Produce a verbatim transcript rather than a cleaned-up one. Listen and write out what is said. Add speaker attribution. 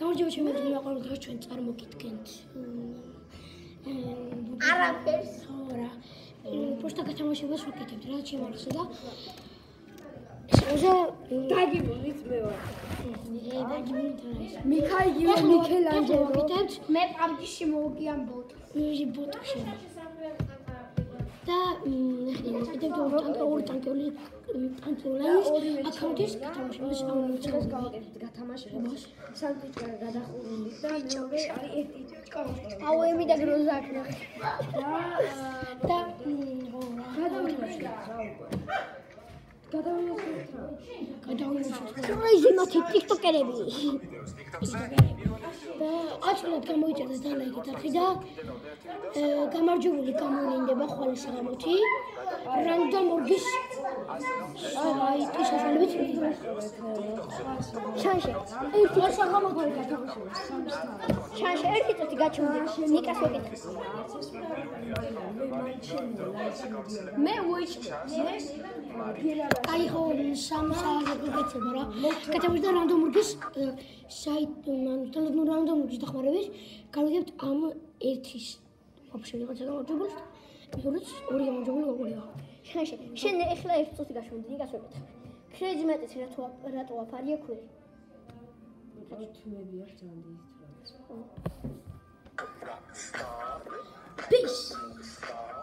Speaker 1: გამარჯობა ჩემი მოყოლოდ რა ჩვენ წარმოგიდგენთ.
Speaker 2: არაფერს.
Speaker 1: რა. Просто გათამაშებას ვაკეთებთ რა ჩემარხსა და ესეა
Speaker 2: დაგიმონით მე ვარ.
Speaker 1: ე დაგიმონით რა ის.
Speaker 2: მიქაი გიო მიქელანჯელო.
Speaker 1: ვაკეთებთ
Speaker 2: მე პაბგიში მოვგიან ბოტ.
Speaker 1: მე ბოტში. და ვაკეთებთ ორი ტანკეული ტანკეულაის აკაუნტის გათამაშებას ამოვიწყდეს
Speaker 2: გავაკეთებთ გათამაშებას. სანდვიჩი გადახურული და მეორე არის ერთი ჭკავი.
Speaker 1: აუ ემი და გროზა აქნა. და გადავინახოთ. კრეიზი მათი ტიკტოკერები. და აშლად გამოიჭერდა დალაიქით არხი და გამარჯვებული გამოვლინდება ხვალე საღამოთი. რანდომ ორგის საიტის საშუალებით შანშე ერთი საღამოთი გადავშევს. შანშე ერთი წუთი გაჩვენდი ნიკას ვეკითხე. მე ვიჩქე აი ხო სამ საათი გეცემა რა. გადავიდა რანდომ ორგის საიტ ანუ რანდომ ორგის დახმარებით გავიგებთ ამ ერთის ვაფშე ვიღაცა გამარჯვებულს ისურიც ორი გამარჯვებული გაგულია.
Speaker 2: შანშე შენ ეხლა ერთი წუთი გაჩვენდი ნიკას ვეკითხე. ქრეჯი მეტიც რატო რატო აფარია ქვე?
Speaker 3: თუმები არ ჯანდი ის რა.
Speaker 1: Peace.